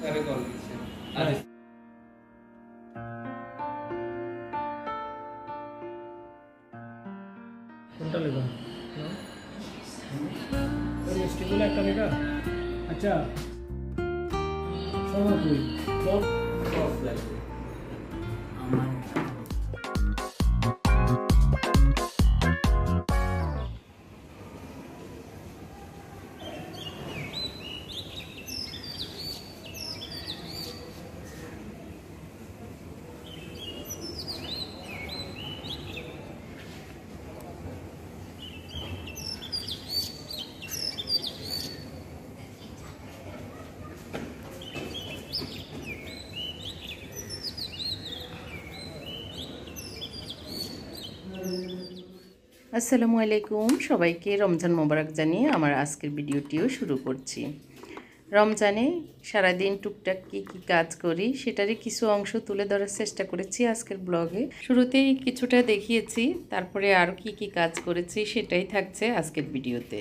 তারে কল দিছে আর কোনটা লেখা ওই মিষ্টিগুলো একটা লেখা আচ্ছা শোনো তুই বল অফ লাগবে আমার আসসালামু আলাইকুম সবাইকে রমজান মোবারক জানিয়ে আমার আজকের ভিডিওটিও শুরু করছি। রমজানে সারাদিন টুকটাক কী কাজ করি সেটারই কিছু অংশ তুলে ধরার চেষ্টা করেছি আজকের ব্লগে। শুরুতেই কিছুটা দেখিয়েছি, তারপরে আরও কী কাজ করেছি সেটাই থাকছে আজকের ভিডিওতে।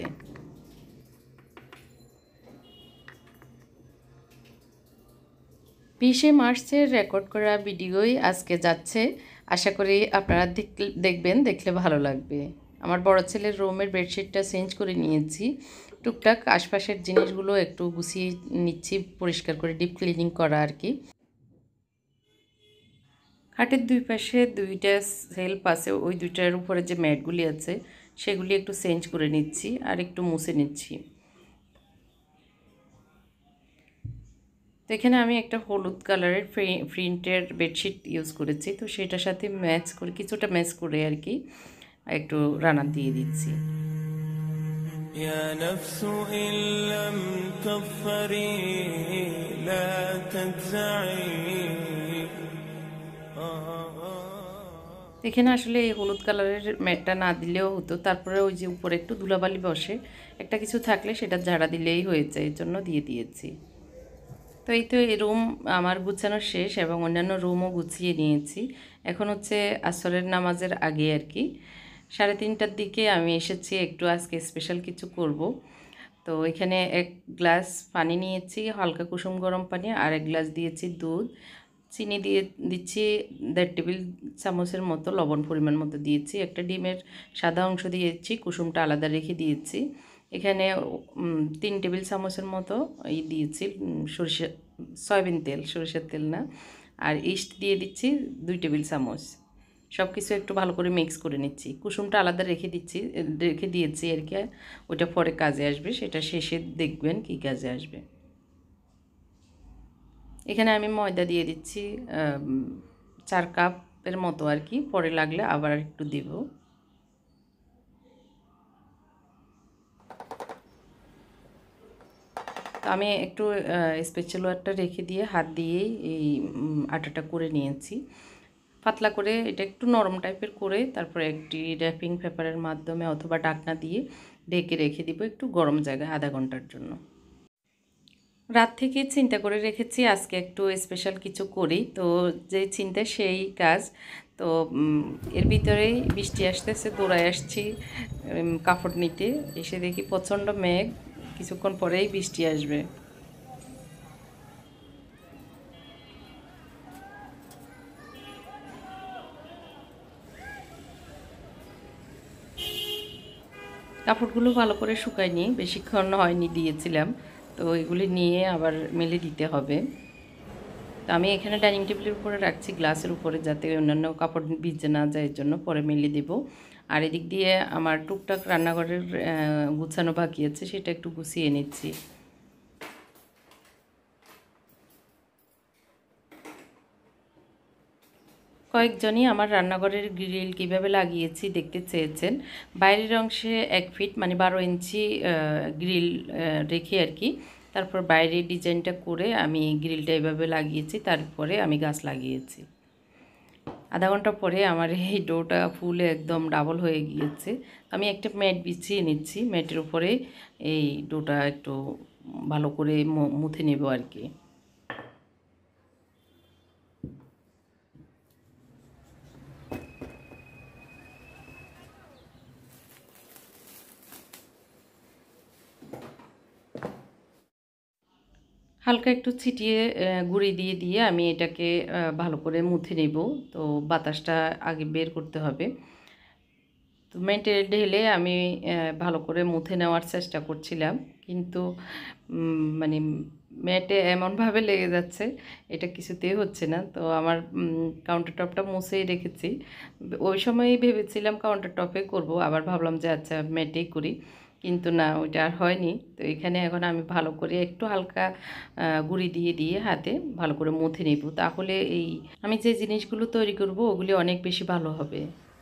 20 মার্চের রেকর্ড করা ভিডিওই আজকে যাচ্ছে। আশা করি আপনারা দেখবেন, দেখলে ভালো লাগবে। আমার বড় ছেলের রুমের বেডশিটটা চেঞ্জ করে নিয়েছি, টুকটাক আশপাশের জিনিসগুলো একটু গুছিয়ে নিচ্ছি, পরিষ্কার করে ডিপ ক্লিনিং করা আর কি। খাটের দুই পাশে দুইটা সেলফ আছে, ওই দুইটার উপরে যে ম্যাটগুলি আছে সেগুলি একটু চেঞ্জ করে নিচ্ছি আর একটু মুছে নিচ্ছি। তো এখানে আমি একটা হলুদ কালারের প্রিন্টের বেডশিট ইউজ করেছি, তো সেটার সাথে ম্যাচ করে কিছুটা ম্যাচ করে আর কি একটু রানা দিয়ে দিচ্ছি। এখানে আসলে এই হলুদ কালারের ম্যাটটা না দিলেও হতো, তারপরে ওই যে উপরে একটু ধুলাবালি বসে, একটা কিছু থাকলে সেটা ঝাড়া দিলেই হয়ে যায়, এই জন্য দিয়ে দিয়েছি। তো এই তো এই রুম আমার গুছানো শেষ এবং অন্যান্য রুমও গুছিয়ে নিয়েছি। এখন হচ্ছে আসরের নামাজের আগে আর কি 3:30টার দিকে আমি এসেছি, একটু আজকে স্পেশাল কিছু করব। তো এখানে 1 গ্লাস পানি নিয়েছি, হালকা কুসুম গরম পানি, আর 1 গ্লাস দিয়েছি দুধ, চিনি দিয়ে দিচ্ছি 1.5 টেবিল চামচের মতো, লবণ পরিমাণ মতো দিয়েছি, একটা ডিমের সাদা অংশ দিয়েছি, কুসুমটা আলাদা রেখে দিয়েছি। এখানে 3 টেবিল চামচের মতো দিয়েছি সয়াবিন তেল, সরিষার তেল না, আর ইস্ট দিয়ে দিচ্ছি 2 টেবিল চামচ। সব কিছু একটু ভালো করে মিক্স করে নিচ্ছি। কুসুমটা আলাদা রেখে দিয়েছি আর কি, ওইটা পরে কাজে আসবে, সেটা শেষে দেখবেন কি কাজে আসবে। এখানে আমি ময়দা দিয়ে দিচ্ছি 4 কাপের মতো আর কি, পরে লাগলে আবার একটু দিব। তো আমি একটু স্প্যাচুলাটা রেখে দিয়ে হাত দিয়েই এই আটাটা করে নিয়েছি পাতলা করে। এটা একটু নরম টাইপের করে তারপরে একটি র্যাপিং পেপারের মাধ্যমে অথবা ঢাকনা দিয়ে ঢেকে রেখে দিব একটু গরম জায়গায় আধা ঘন্টার জন্য। রাত থেকে চিন্তা করে রেখেছি আজকে একটু স্পেশাল কিছু করি, তো যে চিন্তা সেই কাজ। তো এর ভিতরেই বৃষ্টি আসতেছে, দৌড়ায় আসছি কাপড় নিতে, এসে দেখি প্রচণ্ড মেঘ, কিছুক্ষণ পরেই বৃষ্টি আসবে। কাপড়গুলো ভালো করে শুকায়নি, বেশিক্ষণ হয়নি দিয়েছিলাম, তো এগুলি নিয়ে আবার মেলে দিতে হবে। তো আমি এখানে ডাইনিং টেবিলের উপরে রাখছি, গ্লাসের উপরে, যাতে অন্যান্য কাপড় ভিজে না যায়, এর জন্য পরে মেলে দেব। আর এদিক দিয়ে আমার টুকটাক রান্নাঘরের গুছানো বাকি আছে, সেটা একটু গুছিয়ে নিচ্ছি। কয়েকজনই আমার রান্নাঘরের গ্রিল কিভাবে লাগিয়েছি দেখতে চেয়েছেন। বাইরের অংশে 1 ফিট মানে 12 ইঞ্চি গ্রিল রেখে আর কি, তারপর বাইরে ডিজাইনটা করে আমি গ্রিলটা এভাবে লাগিয়েছি, তারপরে আমি গাছ লাগিয়েছি। আধা ঘন্টা পরে আমার এই ডোটা ফুলে একদম ডাবল হয়ে গিয়েছে। আমি একটা ম্যাট বিছিয়ে নিচ্ছি, ম্যাটের উপরে এই ডোটা একটু ভালো করে মুথে নেব আর কি। হালকা একটু ছিটিয়ে গুঁড়ি দিয়ে দিয়ে আমি এটাকে ভালো করে মুথে নেব। তো বাতাসটা আগে বের করতে হবে। তো মেটে ঢেলে আমি ভালো করে মুথে নেওয়ার চেষ্টা করছিলাম, কিন্তু মানে মেটে এমনভাবে লেগে যাচ্ছে, এটা কিছুতেই হচ্ছে না। তো আমার কাউন্টার টপটা মুছেই রেখেছি। ওই সময়ই ভেবেছিলাম কাউন্টার টপে করব, আবার ভাবলাম যে আচ্ছা মেটেই করি, কিন্তু না, ওইটা আর হয়নি। তো এখানে এখন আমি ভালো করে একটু হালকা গুঁড়ি দিয়ে দিয়ে হাতে ভালো করে মুথে নেব, তাহলে এই আমি যে জিনিসগুলো তৈরি করব ওগুলি অনেক বেশি ভালো হবে।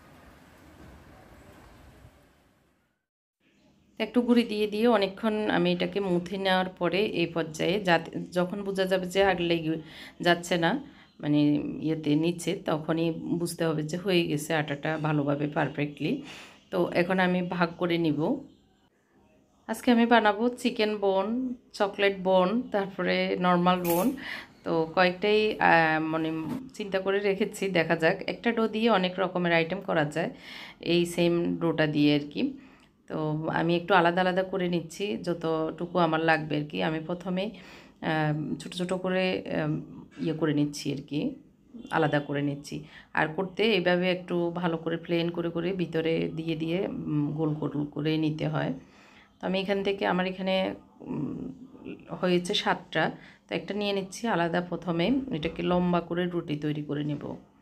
একটু গুঁড়ি দিয়ে দিয়ে অনেকক্ষণ আমি এটাকে মুথে নেওয়ার পরে এই পর্যায়ে যাতে যখন বোঝা যাবে যে আর লেগে যাচ্ছে না, মানে ইয়েতে নিচে, তখনই বুঝতে হবে যে হয়ে গেছে আটাটা ভালোভাবে পারফেক্টলি। তো এখন আমি ভাগ করে নিব। আজকে আমি বানাবো চিকেন বোন, চকলেট বোন, তারপরে নর্মাল বোন। তো কয়েকটাই মানে চিন্তা করে রেখেছি, দেখা যাক। একটা ডো দিয়ে অনেক রকমের আইটেম করা যায়, এই সেম ডোটা দিয়ে আর কি। তো আমি একটু আলাদা আলাদা করে নিচ্ছি যতটুকু আমার লাগবে আর কি। আমি প্রথমে ছোট ছোট করে ইয়ে করে নিচ্ছি আর কি, আলাদা করে নিচ্ছি। আর করতে এইভাবে একটু ভালো করে প্লেন করে করে ভিতরে দিয়ে দিয়ে গোল গোল করে নিতে হয়। তো আমি এখান থেকে আমার এখানে হয়েছে 7টা, তো একটা নিয়ে নিচ্ছি আলাদা। প্রথমে এটাকে লম্বা করে রুটি তৈরি করে নেব।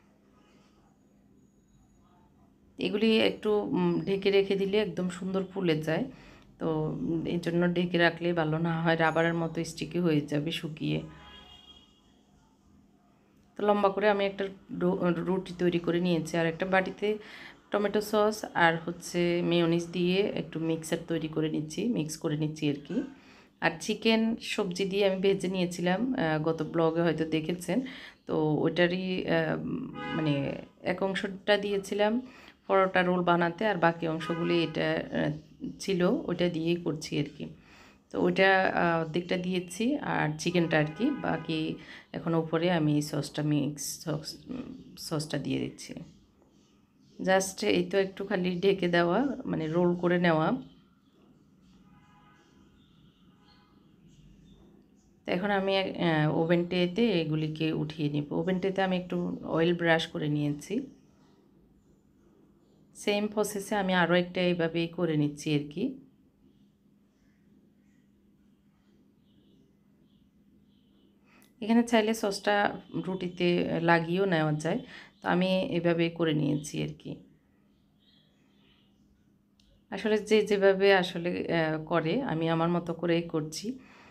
এগুলি একটু ঢেকে রেখে দিলে একদম সুন্দর ফুলে যায়। তো এই জন্য ঢেকে রাখলে ভালো, না হয় রাবারের মতো স্টিকি হয়ে যাবে শুকিয়ে। তো লম্বা করে আমি একটা রুটি তৈরি করে নিয়েছি, আর একটা বাটিতে টমেটো সস আর হচ্ছে মেয়োনিজ দিয়ে একটু মিক্সার তৈরি করে নিচ্ছি, মিক্স করে নিচ্ছি আর কি। আর চিকেন সবজি দিয়ে আমি ভেজে নিয়েছিলাম, গত ব্লগে হয়তো দেখেছেন। তো ওইটারই মানে এক অংশটা দিয়েছিলাম পরোটা রোল বানাতে, আর বাকি অংশগুলি এটা ছিল, ওইটা দিয়েই করছি আর কি। তো ওইটা অর্ধেকটা দিয়েছি, আর চিকেনটা আর কি বাকি। এখন উপরে আমি সসটা সসটা দিয়ে দিচ্ছি। জাস্ট এই তো একটু খালি ঢেকে দেওয়া, মানে রোল করে নেওয়া। তো এখন আমি ওভেন ট্রেতে এগুলিকে উঠিয়ে নিব। ওভেন ট্রেতে আমি একটু অয়েল ব্রাশ করে নিয়েছি। সেম প্রসেসে আমি আরও একটা এইভাবেই করে নিচ্ছি আর কি। এখানে চাইলে সসটা রুটিতে লাগিয়েও নেওয়া যায়, তো আমি এভাবে করে নিয়েছি আর কি। আসলে যে যেভাবে আসলে করে, আমি আমার মতো করেই করছি।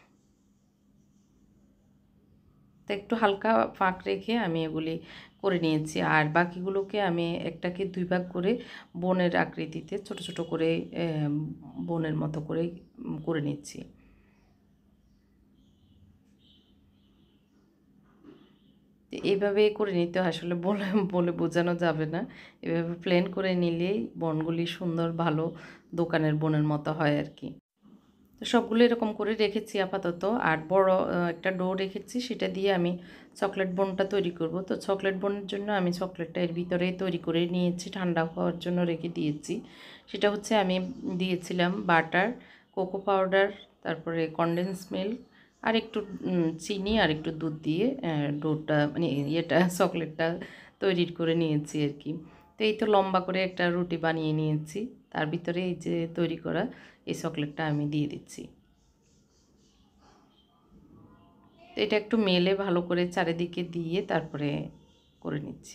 তো একটু হালকা ফাঁক রেখে আমি এগুলি করে নিয়েছি, আর বাকিগুলোকে আমি একটাকে 2 ভাগ করে বোনের আকৃতিতে ছোট ছোট করে বোনের মতো করে করে নিচ্ছি। তো এইভাবে করে নিতে আসলে বলে বলে বোঝানো যাবে না। এভাবে প্লেন করে নিলেই বনগুলি সুন্দর ভালো দোকানের বোনের মতো হয় আর কি। তো সবগুলো এরকম করে রেখেছি আপাতত। আর বড় একটা ডো রেখেছি, সেটা দিয়ে আমি চকলেট বোনটা তৈরি করব। তো চকলেট বোনের জন্য আমি চকলেটটা এর ভিতরে তৈরি করে নিয়েছি, ঠান্ডা হওয়ার জন্য রেখে দিয়েছি। সেটা হচ্ছে আমি দিয়েছিলাম বাটার, কোকো পাউডার, তারপরে কনডেন্স মিল্ক, আর একটু চিনি আর একটু দুধ দিয়ে ডোটা মানে ইয়েটা চকলেটটা তৈরি করে নিয়েছি আর কি। তো এই তো লম্বা করে একটা রুটি বানিয়ে নিয়েছি, তার ভিতরে এই যে তৈরি করা এই চকলেটটা আমি দিয়ে দিচ্ছি। তো এটা একটু মেলে ভালো করে চারিদিকে দিয়ে তারপরে করে নিচ্ছি।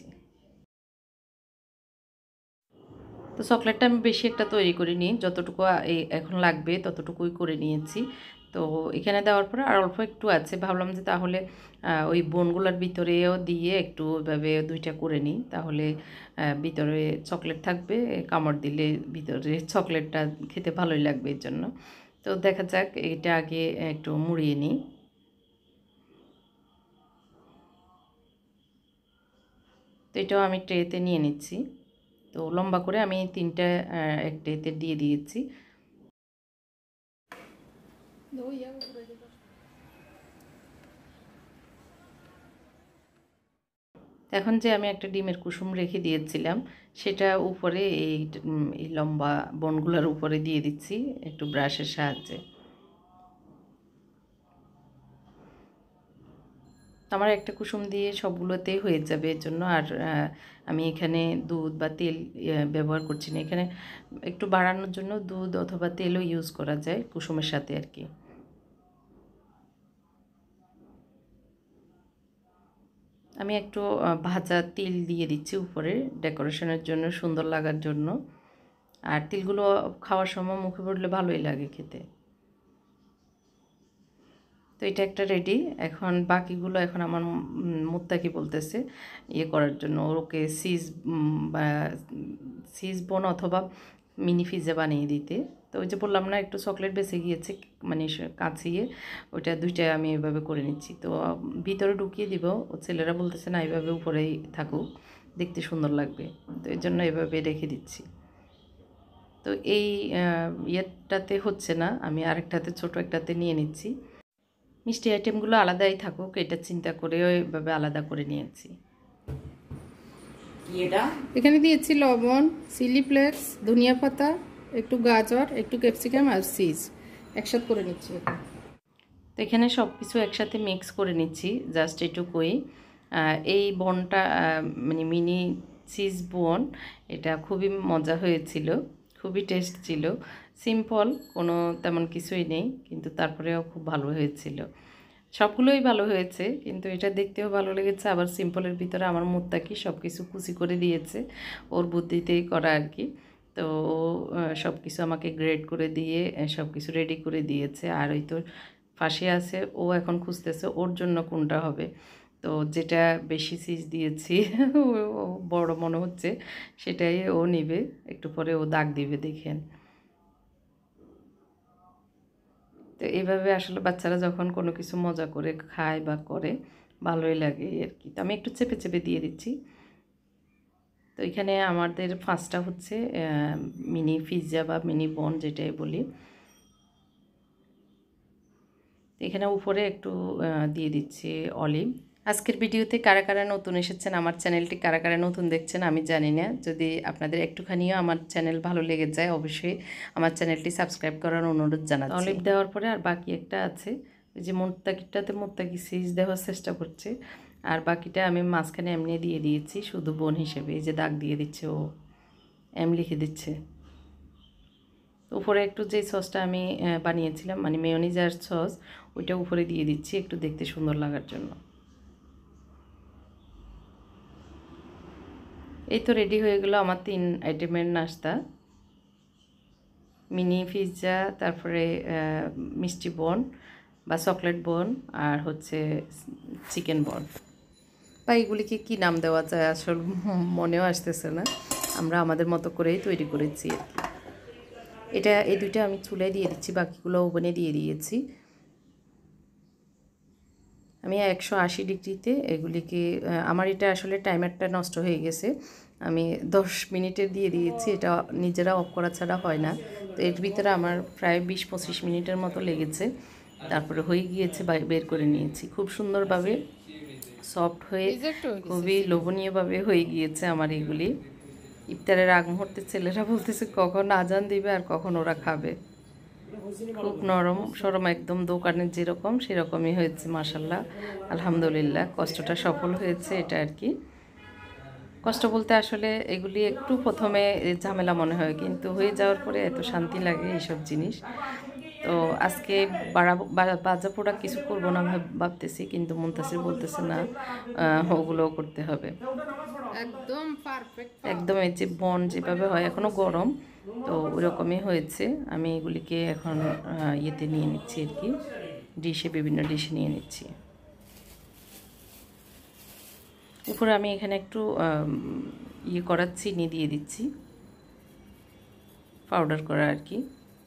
তো চকলেটটা আমি বেশি একটা তৈরি করিনি, যতটুকু এখন লাগবে ততটুকুই করে নিয়েছি। তো এখানে দেওয়ার পরে আর অল্প একটু আছে, ভাবলাম যে তাহলে ওই বোনগুলোর ভিতরেও দিয়ে একটু ওইভাবে 2টা করে নিই, তাহলে ভিতরে চকলেট থাকবে, কামড় দিলে ভিতরে চকলেটটা খেতে ভালোই লাগবে এর জন্য। তো দেখা যাক, এটা আগে একটু মুড়িয়ে নিই। তো এটাও আমি ট্রেতে নিয়ে নিচ্ছি। তো লম্বা করে আমি 3টা এক ট্রেতে দিয়ে দিয়েছি। এখন যে আমি একটা ডিমের কুসুম রেখে দিয়েছিলাম, সেটা উপরে এই লম্বা বনগুলোর উপরে দিয়ে দিচ্ছি একটু ব্রাশের সাহায্যে। তো আমার একটা কুসুম দিয়ে সবগুলোতেই হয়ে যাবে এর জন্য। আর আমি এখানে দুধ বা তেল ব্যবহার করছি না, এখানে একটু বাড়ানোর জন্য দুধ অথবা তেলও ইউজ করা যায় কুসুমের সাথে আর কি। আমি একটু ভাজা তিল দিয়ে দিচ্ছি উপরে ডেকোরেশনের জন্য, সুন্দর লাগার জন্য। আর তিলগুলো খাওয়ার সময় মুখে পড়লে ভালোই লাগে খেতে। তো এটা একটা রেডি। এখন বাকিগুলো এখন আমার মুত্তাকি বলতেছে ইয়ে করার জন্য, ওকে সিজ বোন অথবা মিনি পিৎজা বানিয়ে দিতে। তো ওই যে বললাম না একটু চকলেট বেঁচে গিয়েছে, মানে কাছিয়ে ওইটা দুইটা আমি এভাবে করে নিচ্ছি। তো ভিতরে ঢুকিয়ে দিব, ও ছেলেরা বলতেছে না এইভাবে উপরেই থাকুক, দেখতে সুন্দর লাগবে, তো এই জন্য এভাবে রেখে দিচ্ছি। তো এই ইয়েটাতে হচ্ছে না, আমি আরেকটাতে ছোটো একটাতে নিয়ে নিচ্ছি। মিষ্টি আইটেমগুলো আলাদাই থাকুক এটা চিন্তা করে ওইভাবে আলাদা করে নিয়েছি। এখানে দিয়েছি লবণ, চিলি ফ্লেক্স, ধনিয়া পাতা, একটু গাজর, একটু ক্যাপসিকাম আর চিজ একসাথে করে নিচ্ছি। তো এখানে সব কিছু একসাথে মিক্স করে নিচ্ছি জাস্ট এটুকুই। এই বনটা মানে মিনি চিজ বন, এটা খুবই মজা হয়েছিল, খুবই টেস্ট ছিল। সিম্পল, কোনো তেমন কিছুই নেই, কিন্তু তারপরেও খুব ভালো হয়েছিল। সবগুলোই ভালো হয়েছে, কিন্তু এটা দেখতেও ভালো লেগেছে। আবার সিম্পলের ভিতরে আমার মুত্তাকি সব কিছু কুচি করে দিয়েছে, ওর বুদ্ধিতেই করা আর কি। তো সব কিছু আমাকে গ্রেড করে দিয়ে সব কিছু রেডি করে দিয়েছে। আর ওই তো পাশে আছে, ও এখন খুঁজতেছে ওর জন্য কোনটা হবে। তো যেটা বেশি চিজ দিয়েছি ও বড় মনে হচ্ছে সেটাই ও নিবে, একটু পরে ও দাগ দিবে দেখেন। তো এইভাবে আসলে বাচ্চারা যখন কোনো কিছু মজা করে খায় বা করে ভালোই লাগে আর কি। তো আমি একটু চেপে চেপে দিয়ে দিচ্ছি। তো এখানে আমাদের ফার্স্টটা হচ্ছে মিনি পিৎজা বা মিনি বন যেটাই বলি। এখানে উপরে একটু দিয়ে দিচ্ছি অলিভ। আজকের ভিডিওতে কারা কারা নতুন এসেছেন, আমার চ্যানেলটি কারা কারা নতুন দেখছেন আমি জানি না, যদি আপনাদের একটুখানিও আমার চ্যানেল ভালো লেগে যায় অবশ্যই আমার চ্যানেলটি সাবস্ক্রাইব করার অনুরোধ জানাচ্ছি। অলিভ দেওয়ার পরে আর বাকি একটা আছে, ওই যে মুত্তাকিটাতে মুত্তাকি চিজ দেওয়ার চেষ্টা করছে, আর বাকিটা আমি মাঝখানে এমনি দিয়ে দিয়েছি শুধু বোন হিসেবে। এই যে দাগ দিয়ে দিচ্ছে, ও এম লিখে দিচ্ছে। উপরে একটু যে সসটা আমি বানিয়েছিলাম মানে মেয়োনিজ আর সস, ওইটা উপরে দিয়ে দিচ্ছি একটু দেখতে সুন্দর লাগার জন্য। এই তো রেডি হয়ে গেল আমার 3 আইটেমের নাস্তা, মিনি পিৎজা, তারপরে মিষ্টি বন বা চকলেট বন, আর হচ্ছে চিকেন বন। বা এগুলিকে কী নাম দেওয়া যায় আসলে মনেও আসতেছে না, আমরা আমাদের মতো করেই তৈরি করেছি আর কি। এটা এই দুইটা আমি চুলায় দিয়ে দিচ্ছি, বাকিগুলো ওভেনে দিয়ে দিয়েছি। আমি 180 ডিগ্রিতে এগুলিকে, আমার এটা আসলে টাইমারটা নষ্ট হয়ে গেছে, আমি 10 মিনিটের দিয়ে দিয়েছি, এটা নিজেরা অফ করা ছাড়া হয় না। তো এর ভিতরে আমার প্রায় 20-25 মিনিটের মতো লেগেছে, তারপরে হয়ে গিয়েছে, বের করে নিয়েছি। খুব সুন্দরভাবে সফট হয়ে খুবই লোভনীয়ভাবে হয়ে গিয়েছে আমার এগুলি। ইফতারের আগ মুহূর্তে ছেলেরা বলতেছে কখন আজান দিবে আর কখন ওরা খাবে। খুব নরম সরম, একদম দোকানের যেরকম সেরকমই হয়েছে মাশাল্লাহ, আলহামদুলিল্লাহ। কষ্টটা সফল হয়েছে এটা আর কি। কষ্ট বলতে আসলে এগুলি একটু প্রথমে ঝামেলা মনে হয়, কিন্তু হয়ে যাওয়ার পরে এত শান্তি লাগে এইসব জিনিস। তো আজকে বাজা পোড়া কিছু করবো না ভাবতেছি, কিন্তু মুনতাসির বলতেছে না ওগুলোও করতে হবে। একদম পারফেক্ট, একদম এই যে বন যেভাবে হয় এখনও গরম, তো ওরকমই হয়েছে। আমি এগুলিকে এখন ইয়েতে নিয়ে নিচ্ছি আর কি, ডিশে, বিভিন্ন ডিশে নিয়ে নিচ্ছি। উপরে আমি এখানে একটু ইয়ে করার চিনি দিয়ে দিচ্ছি, পাউডার করা আর কি,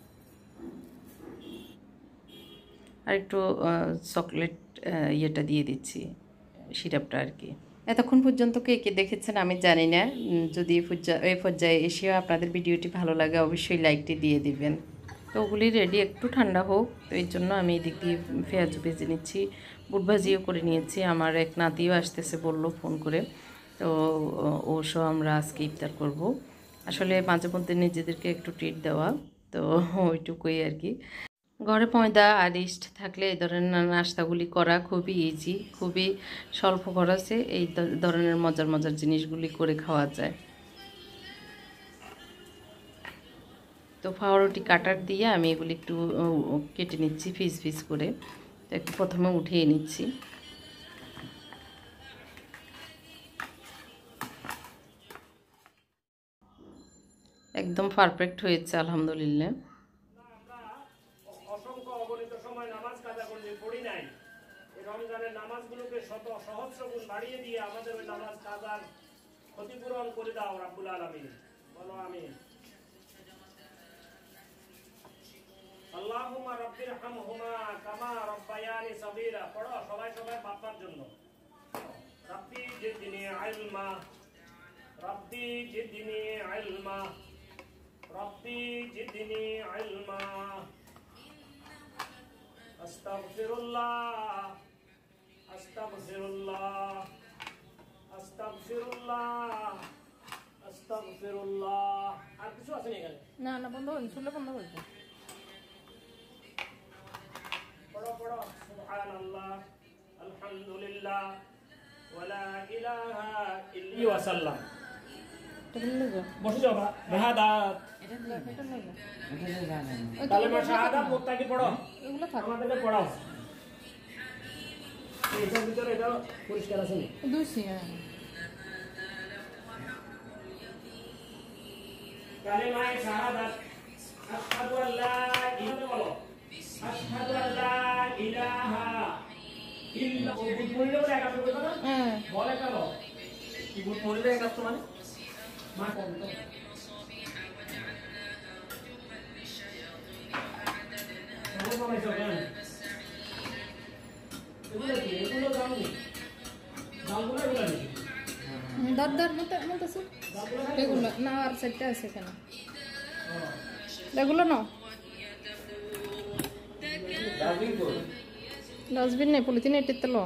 আর একটু চকলেট ইয়েটা দিয়ে দিচ্ছি, সিরাপটা আর কি। এতক্ষণ পর্যন্ত কে কে দেখেছেন আমি জানি না, যদি এই পর্যায়ে এসেও আপনাদের ভিডিওটি ভালো লাগে অবশ্যই লাইকটি দিয়ে দিবেন। তো ওগুলি রেডি, একটু ঠান্ডা হোক, তো এই জন্য আমি এদিক দিয়ে পেঁয়াজ ভেজে নিচ্ছি, বুট ভাজিও করে নিয়েছি। আমার এক নাতিও আসতেছে বলল ফোন করে, তো ওসব আমরা আজকে ইফতার করব। আসলে মাঝে মধ্যে নিজেদেরকে একটু ট্রিট দেওয়া, তো ওইটুকুই আর কি। ঘরে ময়দা আর ইস্ট থাকলে এই ধরনের নাস্তাগুলি করা খুবই ইজি, খুবই স্বল্প খরচে এই ধরনের মজার মজার জিনিসগুলি করে খাওয়া যায়। তো পাউরুটি কাটার দিয়ে আমি এগুলি একটু কেটে নিচ্ছি পিস পিস করে। তো একটু প্রথমে উঠিয়ে নিচ্ছি। একদম পারফেক্ট হয়েছে আলহামদুলিল্লাহ। অসংখ্য অগণিত সময় নামাজ কাজা করলে পড়ি নাই, এই রমজানের নামাজগুলোকে শত সহস্র গুণ বাড়িয়ে দিয়ে আমাদের ওই নামাজ কাজার ক্ষতিপূরণ করে দাও রাব্বুল আলামিন। বলো আমিন। আল্লাহুম্মা রাব্বিরহামহুমা কামা রাব্বায়ানি সাগীরা। পড়ো সবাই সবাই বাপ্পার জন্য। রাব্বি জিদনি ইলমা, রাব্বি জিদনি ইলমা, রাব্বি জিদনি ইলমা। আস্তাগফিরুল্লাহ, আস্তাগফিরুল্লাহ, আস্তাগফিরুল্লাহ, আস্তাগফিরুল্লাহ। আর কিছু আছে এখানে? না না, বন্ধ করুন, শুনলে বন্ধ করুন। পড়ো পড়ো। সুবহানাল্লাহ, আলহামদুলিল্লাহ, ওয়ালা ইলাহা ইল্লাল্লাহ। টেবিল নিয়ে যাও, বসে যাও। শাহাদাত, এটা নিয়ে যাও। কালেমা শাহাদাত মুত্তাকি পড়ো। এগুলো থাক, আমাদেরকে পড়াও। এইটার ভিতরে এটা পরিষ্কার আছে না? দুইছি। হ্যাঁ, কালেমা শাহাদাত। আশহাদু আল্লা ইলাহা বলো। আশহাদু আল্লা ইলাহা ইল্লাল্লাহ। বললে বলে একা করবে না? হ্যাঁ, বলে কেন? কি বুট পড়লে এক আসতো মানে মা কোন তো? দর মতো এগুলো না, আর সেটটা আছে কেন? এগুলো না, ডাস্টবিন নেই, পলিথিন এটিতে লো।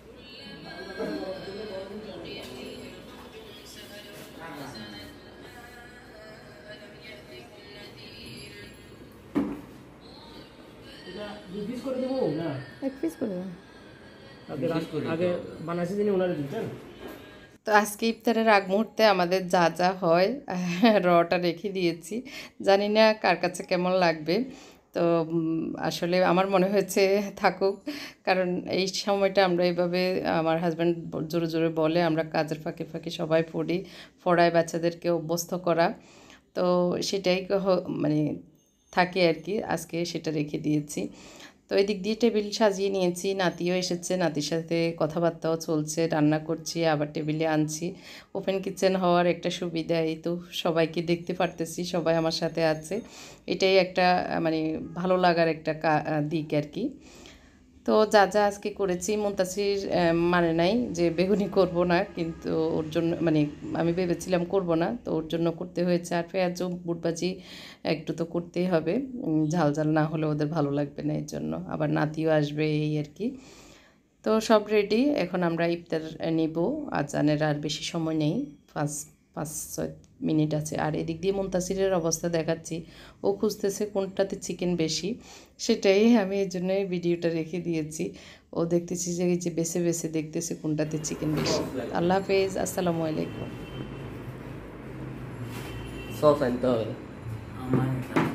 এক পিস করে দেবেন। আগে বানাইছি যিনি ওনারে দিতেন। তো আজকে ইফতারের আগ মুহূর্তে আমাদের যা যা হয় রটা রেখে দিয়েছি। জানি না কার কাছে কেমন লাগবে। তো আসলে আমার মনে হয়েছে থাকুক, কারণ এই সময়টা আমরা এভাবে, আমার হাজব্যান্ড জোরে জোরে বলে আমরা কাজের ফাঁকে ফাঁকে সবাই পড়ায় বাচ্চাদেরকে অভ্যস্ত করা। তো সেটাই মানে থাকে আর কি। আজকে সেটা রেখে দিয়েছি। তো এই দিক দিয়ে টেবিল সাজিয়ে নিয়েছি। নাতিও এসেছে, নাতির সাথে কথাবার্তাও চলছে, রান্না করছি আবার টেবিলে আনছি। ওপেন কিচেন হওয়ার একটা সুবিধা, এই তো সবাইকে দেখতে পারতেছি, সবাই আমার সাথে আছে। এটাই একটা মানে ভালো লাগার একটা দিক আর কি। তো যা যা আজকে করেছি, মুনতাসির মানে নাই যে বেগুনি করব না, কিন্তু ওর জন্য মানে আমি ভেবেছিলাম করব না, তো ওর জন্য করতে হয়েছে। আর পেঁয়াজও বুটবাজি একটু তো করতেই হবে, ঝাল ঝাল না হলে ওদের ভালো লাগবে না, এর জন্য। আবার নাতিও আসবে এই আর কি। তো সব রেডি, এখন আমরা ইফতার নিব। আজানের আর বেশি সময় নেই, 5-6 মিনিট আছে। আর এদিক দিয়ে মুনতাসিরের অবস্থা দেখাচ্ছি, ও খুঁজতেছে কোনটাতে চিকেন বেশি, সেটাই আমি এই জন্যই ভিডিওটা রেখে দিয়েছি। ও দেখতেছি যে এই যে বেছে বেছে দেখতেছে কোনটাতে চিকেন বেশি। আল্লাহ হাফেজ, আসসালামু আলাইকুম। সস আনতে হবে। আমার